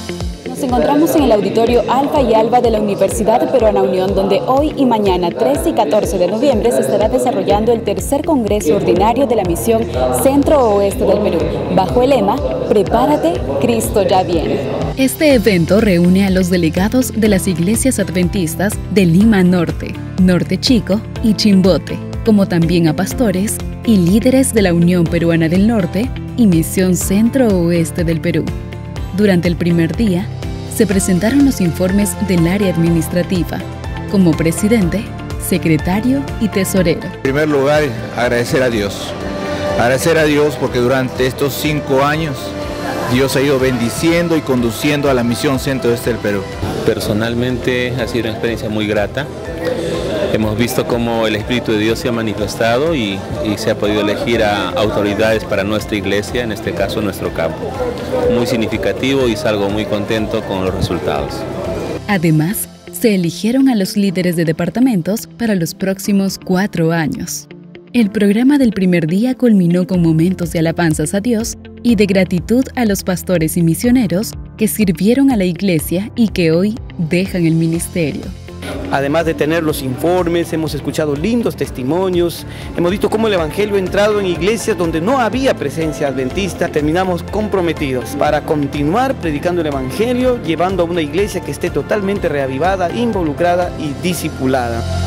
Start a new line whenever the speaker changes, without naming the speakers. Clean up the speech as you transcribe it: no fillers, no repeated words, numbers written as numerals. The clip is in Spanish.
Nos encontramos en el auditorio Alfa y Alba de la Universidad Peruana Unión, donde hoy y mañana, 13 y 14 de noviembre, se estará desarrollando el tercer Congreso Ordinario de la Misión Centro-Oeste del Perú, bajo el lema «Prepárate, Cristo ya viene». Este evento reúne a los delegados de las iglesias adventistas de Lima Norte, Norte Chico y Chimbote, como también a pastores y líderes de la Unión Peruana del Norte y Misión Centro-Oeste del Perú. Durante el primer día, se presentaron los informes del área administrativa, como presidente, secretario y tesorero.
En primer lugar, agradecer a Dios. Agradecer a Dios porque durante estos 5 años, Dios ha ido bendiciendo y conduciendo a la Misión Centro-Oeste del Perú.
Personalmente ha sido una experiencia muy grata. Hemos visto cómo el Espíritu de Dios se ha manifestado y se ha podido elegir a autoridades para nuestra iglesia, en este caso nuestro campo. Muy significativo y salgo muy contento con los resultados.
Además, se eligieron a los líderes de departamentos para los próximos 4 años. El programa del primer día culminó con momentos de alabanzas a Dios y de gratitud a los pastores y misioneros que sirvieron a la iglesia y que hoy dejan el ministerio.
Además de tener los informes, hemos escuchado lindos testimonios, hemos visto cómo el Evangelio ha entrado en iglesias donde no había presencia adventista. Terminamos comprometidos para continuar predicando el Evangelio, llevando a una iglesia que esté totalmente reavivada, involucrada y discipulada.